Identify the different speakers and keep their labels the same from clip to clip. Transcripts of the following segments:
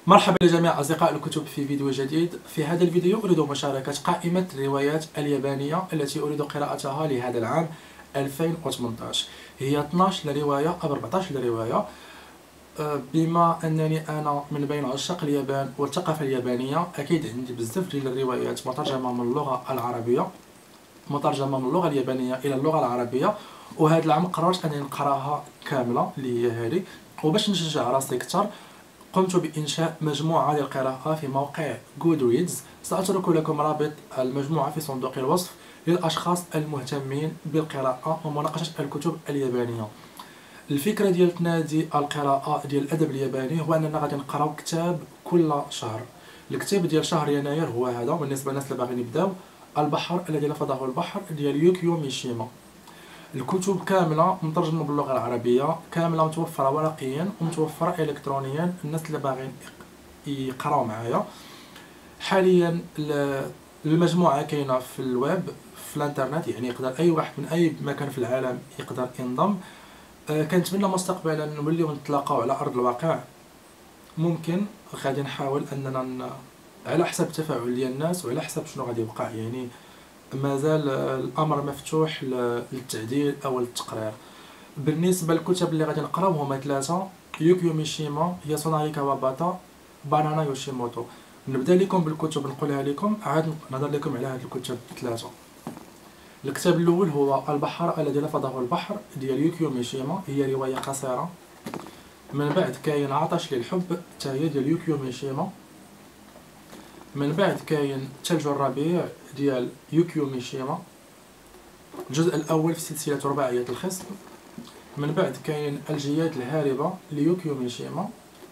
Speaker 1: مرحبا لجميع أصدقاء الكتب في فيديو جديد. في هذا الفيديو أريد مشاركة قائمة الروايات اليابانية التي أريد قراءتها لهذا العام 2018. هي 12 رواية أو 14 رواية. بما أنني أنا من بين عشاق اليابان والثقافة اليابانية، أكيد عندي بزاف ديال الروايات مترجمة من اللغة العربية، مترجمة من اللغة اليابانية إلى اللغة العربية، وهذا العام قررت أنني نقراها كاملة اللي هي هذه. وباش نشجع راسي أكثر قمت بإنشاء مجموعة للقراءة في موقع Goodreads. سأترك لكم رابط المجموعة في صندوق الوصف للأشخاص المهتمين بالقراءة ومناقشة الكتب اليابانية. الفكرة ديال نادي القراءة ديال الأدب الياباني هو أننا غادي نقراو كتاب كل شهر. الكتاب ديال شهر يناير هو هذا، بالنسبة للناس اللي باغيين يبداو، البحر الذي لفظه البحر ديال يوكيو ميشيما. الكتب كاملة مترجمة باللغة العربية، كاملة متوفرة ورقيا ومتوفرة إلكترونيا. الناس اللي باغيين يقراو معايا حاليا المجموعة كاينة في الويب في الانترنت، يعني يقدر أي واحد من أي مكان في العالم يقدر ينضم. كنتمنى مستقبلا نوليو نتلاقاو على أرض الواقع. ممكن غادي نحاول أننا على حسب التفاعل ديال الناس وعلى حسب شنو غادي يوقع، يعني مازال الامر مفتوح للتعديل او للتقرير. بالنسبه للكتب اللي غادي نقراو هما ثلاثه: يوكيو ميشيما، ياسوناري كواباتا، بانانا يوشيموتو. نبدا لكم بالكتب نقولها لكم، عاد نهضر لكم على هاد الكتب ثلاثه. الكتاب الاول هو البحر الذي لفظه البحر ديال يوكيو ميشيما، هي روايه قصيره. من بعد كاين عطش للحب حتى هي ديال يوكيو ميشيما. من بعد كاين ثلج الربيع ديال يوكيو ميشيما، الجزء الاول في سلسله رباعيه الخصم. من بعد كاين الجياد الهاربه ليوكيو ميشيما.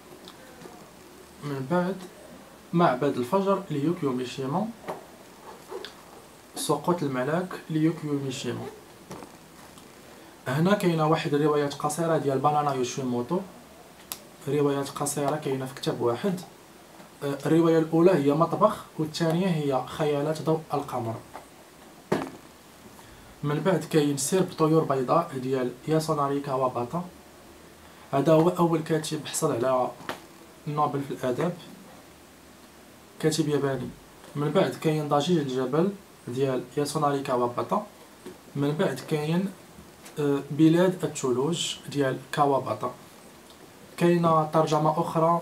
Speaker 1: من بعد معبد الفجر ليوكيو ميشيما. سقوط الملاك ليوكيو ميشيما. هنا كاينه واحد الروايات قصيره ديال بانانا يوشيموتو، روايات قصيره كاينه في كتاب واحد. الرواية الأولى هي مطبخ، والثانية هي خيالات ضوء القمر. من بعد كاين سير بطيور بيضاء ديال ياسوناري كواباتا، هذا هو أول كاتب حصل على نوبل في الأدب، كاتب ياباني. من بعد كاين ضجيج الجبل ديال ياسوناري كواباتا. من بعد كاين بلاد الثلوج ديال كواباتا. كاينة ترجمة أخرى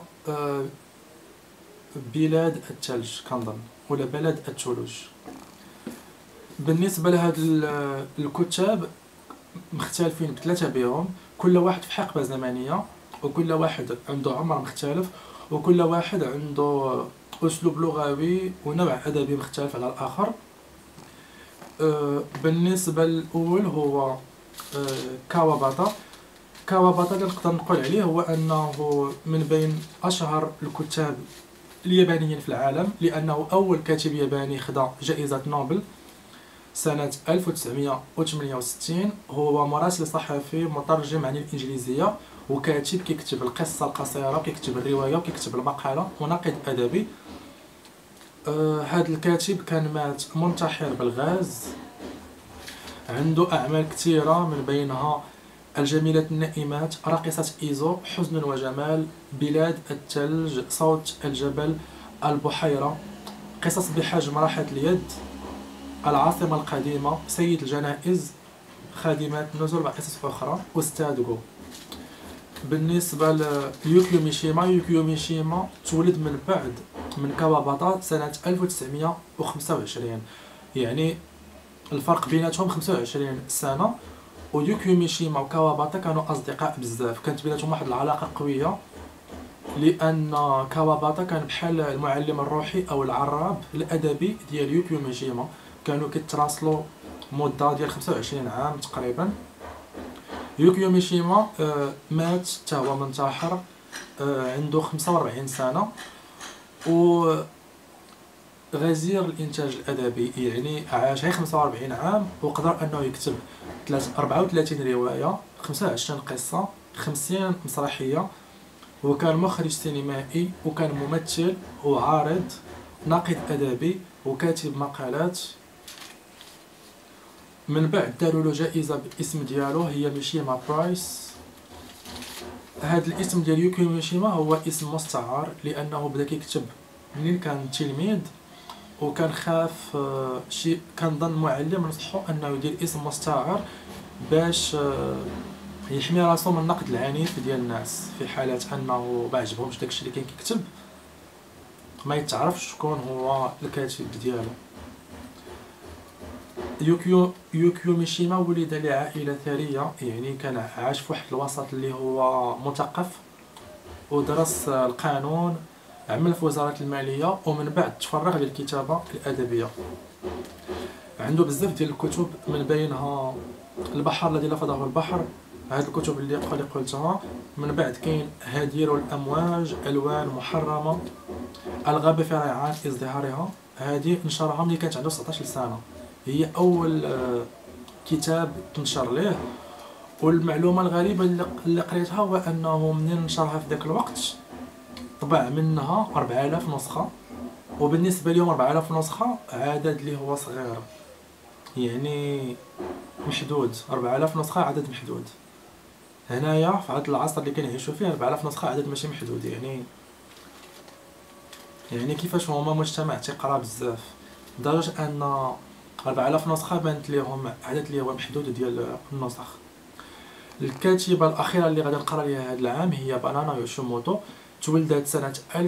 Speaker 1: بلاد الثلج كنظن، ولا بلد الثلوج. بالنسبه لهاد الكتاب مختلفين بثلاثه بهم، كل واحد في حقبه زمنيه، وكل واحد عنده عمر مختلف، وكل واحد عنده اسلوب لغوي ونوع ادبي مختلف على الاخر. بالنسبه الاول هو كواباتا. كواباتا اللي نقدر نقول عليه هو انه من بين اشهر الكتاب اليابانيين في العالم، لأنه أول كاتب ياباني خدا جائزة نوبل سنة 1968. هو مراسل صحفي مترجم عن الإنجليزية، وكاتب كيكتب القصة القصيرة، كيكتب الرواية، وكيكتب المقالة، وناقد أدبي. هذا الكاتب كان مات منتحر بالغاز. عنده أعمال كثيرة من بينها الجميلة النائمات، راقصة إيزو، حزن وجمال، بلاد الثلج، صوت الجبل، البحيرة، قصص بحجم راحة اليد، العاصمة القديمة، سيد الجنائز، خادمات نزل، وقصص أخرى، أستاذ جو. بالنسبة ليوكيو ميشيما، يوكيو ميشيما تولد من بعد من كواباتا سنة 1925، يعني الفرق بيناتهم 25 سنة. ويوكيو ميشيما وكواباتا كانوا اصدقاء بزاف، كانت بيناتهم واحد العلاقه قويه، لان كواباتا كان بحال المعلم الروحي او العراب الادبي ديال يوكيو ميشيما. كانوا كيتراسلوا مده ديال 25 عام تقريبا. يوكيو ميشيما مات حتى هو منتحر، عنده 45 سنه، و غزير الانتاج الادبي، يعني عاش غير 45 عام وقدر انه يكتب 34 روايه، 25 قصه، 50 مسرحيه، وكان مخرج سينمائي، وكان ممثل وعارض، ناقد ادبي، وكاتب مقالات. من بعد داروا له جائزه بالاسم ديالو، هي ميشيما برايس. هذا الاسم ديال يوكيو ميشيما هو اسم مستعار، لانه بدا كيكتب منين كان تلميذ، وكان خاف شي كان ظن معلم نصحو انه يدير اسم مستعار باش يحمي راسو من النقد العنيف ديال الناس، في حالة انه ما عجبهمش داكشي اللي كان كيكتب ما يتعرفش شكون هو الكاتب ديالو. يوكيو ميشيما ولد لعائلة ثرية، يعني كان عاش في واحد الوسط اللي هو مثقف، ودرس القانون، عمل في وزارة المالية، ومن بعد تفرغ للكتابة الأدبية. عنده بزاف ديال الكتب، من بينها البحر الذي لفظه البحر، هاد الكتب اللي قلتها. من بعد كاين هدير الأمواج، ألوان محرمة، الغابة في ريعان ازدهارها، هذه نشرها ملي كانت عنده 19 سنة، هي أول كتاب تنشر ليه. والمعلومة الغريبة اللي قريتها هو أنه منين نشرها في ذاك الوقت طبع منها 4000 نسخة، وبالنسبة لهم 4000 نسخة عدد اللي هو صغير، يعني محدود. 4000 نسخة عدد محدود، هنايا في هذا العصر اللي كنعيشوا فيه 4000 نسخة عدد ماشي محدود. يعني كيفاش هما مجتمع تيقرا بزاف، لدرجة أن 4000 نسخة بانت ليهم عدد اللي هو محدود ديال النسخ. الكاتبة الأخيرة اللي غادي نقرا ليها هذا العام هي بانانا يوشيموتو، تولدت سنة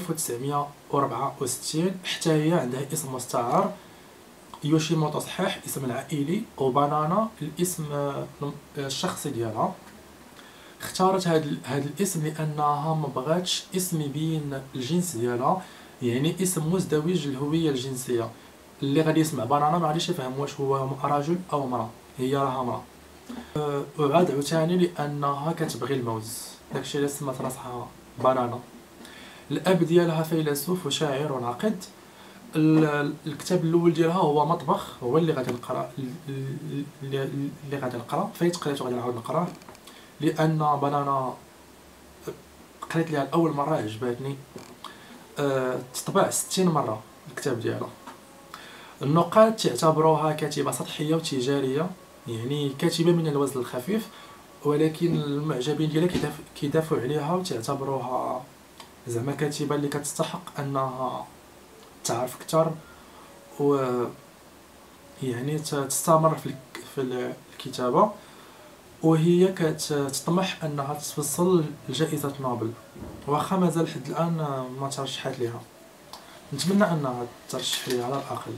Speaker 1: 1964، حتى هي عندها اسم مستعار. يوشيموتو صحيح اسم العائلي، وبانانا الاسم الشخصي ديالها. اختارت هذا الاسم لأنها ما بغاتش اسم يبين الجنس ديالها، يعني اسم مزدوج للهوية الجنسية. اللي غادي يسمع بانانا ما غاديش يفهم واش هو رجل أو امرأة، هي راها امرأة. وعاد عاوتاني لأنها كتبغي الموز، داكشي اللي سمات راسها بانانا. الأب ديالها فيلسوف وشاعر وناقد. الكتاب الاول ديالها هو مطبخ، هو اللي غادي نقرا، اللي غادي نقرا فايت قريته غادي نعاود نقراه، لان بانانا قريت ليها اول مره عجباتني. تطبع 60 مره الكتاب ديالها. النقاد تعتبروها كاتبه سطحيه وتجاريه، يعني كاتبه من الوزن الخفيف، ولكن المعجبين ديالها كيدافعوا عليها وتعتبروها زعما كاتبه اللي كتستحق انها تعرف اكثر، و يعني تستمر في الكتابه، وهي كتطمح انها توصل لجائزه نوبل، واخا مازال لحد الان ما ترشحات ليها. نتمنى انها ترشح ليها على الاقل.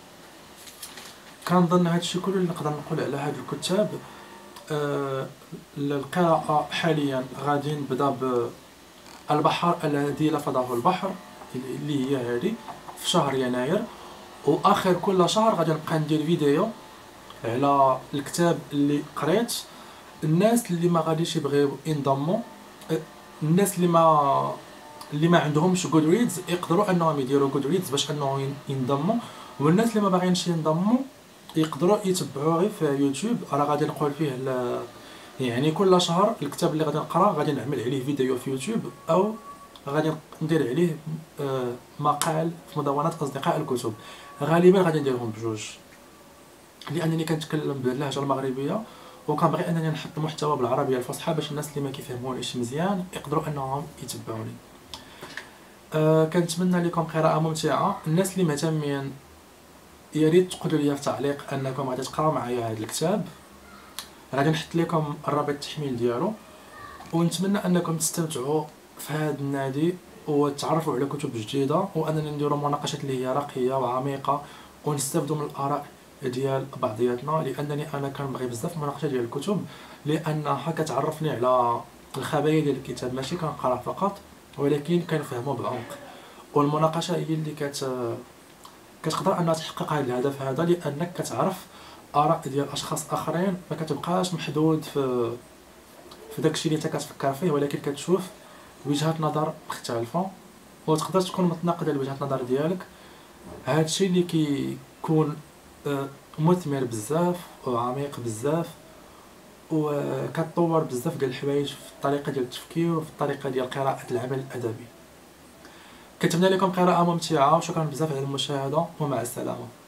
Speaker 1: كنظن هادشي كله اللي نقدر نقول على هاد الكتاب. القراءه حاليا غادي نبدا بالبحر الذي لفظه البحر، اللي هي هذه في شهر يناير، واخر كل شهر غادي نبقى ندير فيديو على الكتاب اللي قريت. الناس اللي ما غاديش يبغيو ينضموا، الناس اللي ما عندهمش جود ريدز يقدروا انهم يديروا جود ريدز باش انهم ينضموا، والناس اللي ما باغيينش ينضموا يقدروا يتبعوا غير في يوتيوب. راه غادي نقول فيه يعني كل شهر الكتاب اللي غادي نقرا غادي نعمل عليه فيديو في يوتيوب، او غادي ندير عليه مقال في مدونات اصدقاء الكتب. غالبا غادي نديرهم بجوج، لانني كنتكلم باللهجه المغربيه وكنبغي انني نحط محتوى بالعربيه الفصحى باش الناس اللي ما كيفهمونيش مزيان يقدروا انهم يتبعوني. كنتمنى لكم قراءه ممتعه. الناس اللي مهتمين يا ريت تقولوا لي في تعليق انكم غادي تقراو معايا هذا الكتاب، غادي نحط لكم الرابط التحميل ديالو، ونتمنى انكم تستمتعوا في هذا النادي وتعرفوا على كتب جديده، واننا نديروا مناقشات اللي هي راقيه وعميقه ونستافدوا من الاراء ديال بعضياتنا، لانني انا كنبغي بزاف المناقشه ديال الكتب، لانها كتعرفني على الخبايا ديال الكتاب، ماشي كنقرا فقط ولكن كنفهمو بعمق. والمناقشه هي اللي كتقدر انها تحقق هذا الهدف هذا، لانك كتعرف اراء ديال اشخاص اخرين، ما كتبقاش محدود في داكشي اللي انت كتفكر فيه، ولكن كتشوف وجهات نظر مختلفه وتقدر تكون متناقضه لوجهه النظر ديالك. هادشي اللي كيكون مثمر بزاف وعميق بزاف، وكتطور بزاف ديال الحوايج في الطريقه ديال التفكير وفي الطريقه ديال قراءه العمل الادبي. كنتمنى لكم قراءه ممتعه، وشكرا بزاف على المشاهده، ومع السلامه.